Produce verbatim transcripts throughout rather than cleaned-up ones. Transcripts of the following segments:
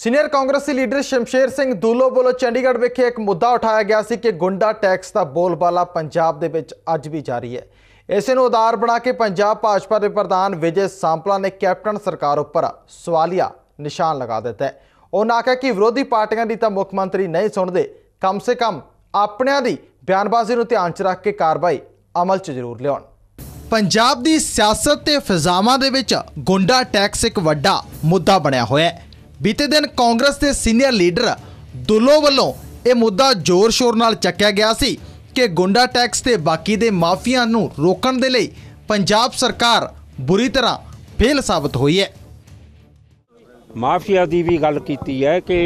Senior कांग्रेसी leader Shamsher Singh दूलो वालों चंडीगढ़ विखे एक मुद्दा उठाया गया सी कि गुंडा टैक्स का बोलबाला पंजाब दे विच अज भी जारी है। इस नूं उदार बना के पंजाब भाजपा के प्रधान विजय सांपला ने कैप्टन सरकार उपर सवालिया निशान लगा दिता है। उन्होंने आख्या कि विरोधी पार्टियां दी तां मुख मंत्री नहीं सुनते, कम से कम अपनियां दी बयानबाजी नूं ध्यान च रख के कार्रवाई अमल च जरूर लियाउण। पंजाब दी सियासत ते फिजावां दे विच गुंडा टैक्स एक वड्डा मुद्दा बनिया होया है। बीते दिन कांग्रेस के सीनियर लीडर दुल्लो वालों यह मुद्दा जोर शोर नाल चक्या गया सी कि गुंडा टैक्स ते बाकी दे माफिया नूं रोकण दे लई पंजाब सरकार बुरी तरह फेल साबित हुई है। माफिया की भी गल कीती है कि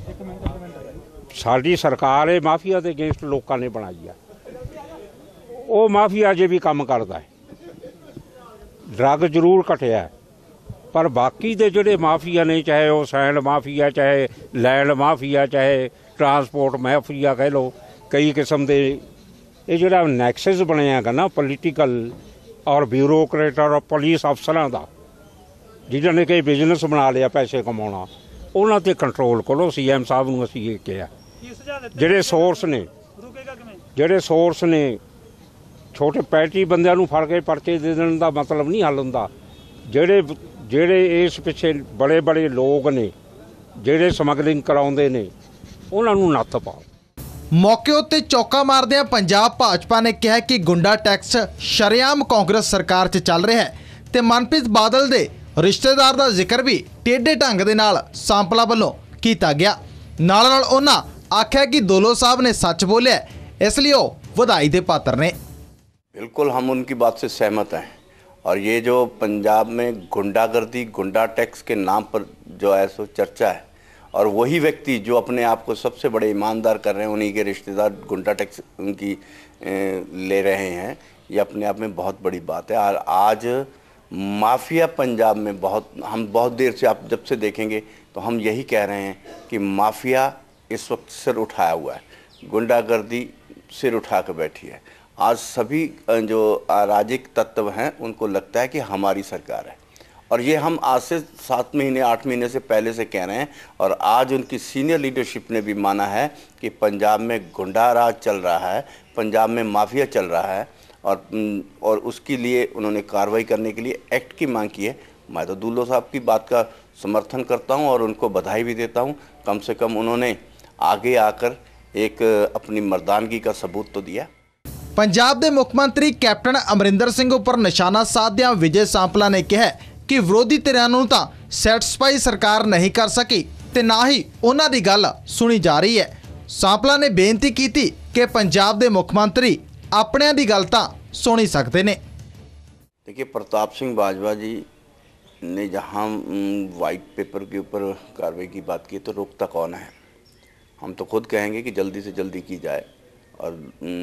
साडी सरकार है माफिया के अगेंस्ट लोगों ने बनाई है। वो माफिया अजे भी काम करता है, ड्रग जरूर घटिया है, पर बाकी दे जोड़े माफिया ने, चाहे वो सैंड माफिया, चाहे लैंड माफिया, चाहे ट्रांसपोर्ट माफिया कह लो, कई किस्म के ये जोड़ा नैक्सस बनया ना पोलीटिकल और ब्यूरोक्रेट और पुलिस अफसरों का, जिन्होंने कई बिजनेस बना लिया पैसे कमाना, उन्होंने ते कंट्रोल करो। सी एम साहब नूं असीं ये कहा, जिहड़े सोर्स ने जिहड़े सोर्स ने छोटे पैटी बंदिਆਂ ਨੂੰ फड़ के परचे दे देने का मतलब नहीं हल हुंदा। ਜਿਹੜੇ ਜਿਹੜੇ इस पिछे बड़े बड़े लोग ने ਜਿਹੜੇ ਸਮਗਲਿੰਗ कराउंदे ने उन्हां नूं नत्थ पाओ। मौके उत्ते चौका मारदियां पंजाब भाजपा ने कहा कि गुंडा टैक्स शरेआम कांग्रेस सरकार च चल रहा है ते मनप्रीत बादल दे रिश्तेदार दा जिक्र भी टेढ़े ढंग दे नाल सांपला वल्लों कीता गया। नाल नाल उन्हां आख्या कि दुल्लो साहब ने सच बोलिया, इसलिए वो वधाई दे पात्र ने। बिल्कुल हम उनकी बात से सहमत हैं। और ये जो पंजाब में गुंडागर्दी, गुंडा टैक्स के नाम पर जो है सो चर्चा है, और वही व्यक्ति जो अपने आप को सबसे बड़े ईमानदार कर रहे हैं, उन्हीं के रिश्तेदार गुंडा टैक्स उनकी ले रहे हैं, ये अपने आप में बहुत बड़ी बात है। और आज माफिया पंजाब में बहुत, हम बहुत देर से, आप जब से देखेंगे तो हम यही कह रहे हैं कि माफिया इस वक्त सिर उठाया हुआ है, गुंडागर्दी सिर उठा कर बैठी है। आज सभी जो अराजक तत्व हैं उनको लगता है कि हमारी सरकार है, और ये हम आज से सात महीने आठ महीने से पहले से कह रहे हैं। और आज उनकी सीनियर लीडरशिप ने भी माना है कि पंजाब में गुंडा राज चल रहा है, पंजाब में माफिया चल रहा है, और और उसके लिए उन्होंने कार्रवाई करने के लिए एक्ट की मांग की है। मैं तो दुल्लो साहब की बात का समर्थन करता हूं और उनको बधाई भी देता हूं। कम से कम उन्होंने आगे आकर एक अपनी मर्दानगी का सबूत तो दिया। पंजाब के मुख मंत्री कैप्टन अमरिंदर सिंह उपर निशाना साधदियां विजय सांपला ने कहा कि विरोधी धिरां नूं तां सैटिस्फाई सरकार नहीं कर सकी ते ना ही उन्हां दी गल सुनी जा रही है। सांपला ने बेनती की थी कि पंजाब के मुख मंत्री अपनियां दी गल तां सुनी सकते ने। देखिए, प्रताप सिंह बाजवा जी ने जहां वाइट पेपर के ऊपर कार्रवाई की बात की तो रोकता कौन है? हम तो खुद कहेंगे कि जल्दी से जल्दी की जाए, और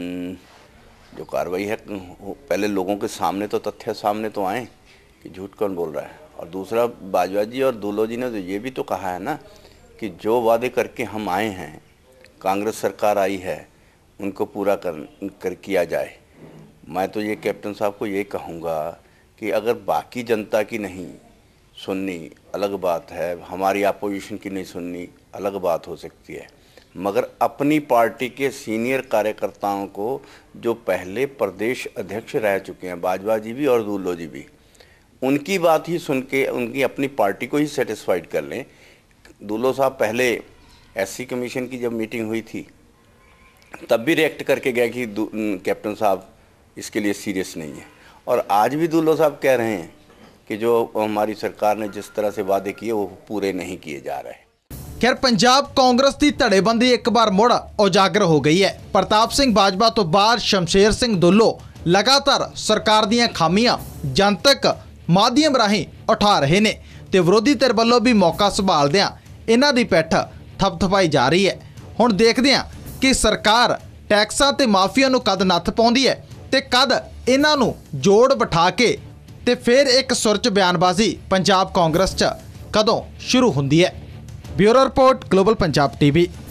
जो कार्रवाई है पहले लोगों के सामने तो तथ्य सामने तो आए कि झूठ कौन बोल रहा है। और दूसरा, बाजवा जी और दुल्लो जी ने तो ये भी तो कहा है ना कि जो वादे करके हम आए हैं, कांग्रेस सरकार आई है, उनको पूरा कर, कर किया जाए। मैं तो ये कैप्टन साहब को ये कहूँगा कि अगर बाकी जनता की नहीं सुननी अलग बात है, हमारी अपोजिशन की नहीं सुननी अलग बात हो सकती है, मगर अपनी पार्टी के सीनियर कार्यकर्ताओं को, जो पहले प्रदेश अध्यक्ष रह चुके हैं, बाजवा जी भी और दुल्लो जी भी, उनकी बात ही सुन के उनकी अपनी पार्टी को ही सेटिस्फाइड कर लें। दुल्लो साहब पहले एससी कमीशन की जब मीटिंग हुई थी तब भी रिएक्ट करके गए कि कैप्टन साहब इसके लिए सीरियस नहीं है, और आज भी दुल्लो साहब कह रहे हैं कि जो हमारी सरकार ने जिस तरह से वादे किए वो पूरे नहीं किए जा रहे। खैर, पंजाब कांग्रेस की धड़ेबंदी एक बार मुड़ उजागर हो गई है। प्रताप सिंह बाजवा तो बाद शमशेर सिंह दुल्लो लगातार सरकार दीयां खामियां जनतक माध्यम राही उठा रहे ने ते विरोधी धिर वल्लों भी मौका संभालदियां इन्हां दी पैठ थपथपाई जा रही है। हुण देखदे हां कि सरकार टैक्सां ते माफिया नूं कद नत्थ पाउंदी है ते कद इन्हां नूं जोड़ बिठा के ते फिर एक सुर च बयानबाजी पंजाब कांग्रेस च कदों शुरू हुंदी है। Bureau report, global Punjab TV.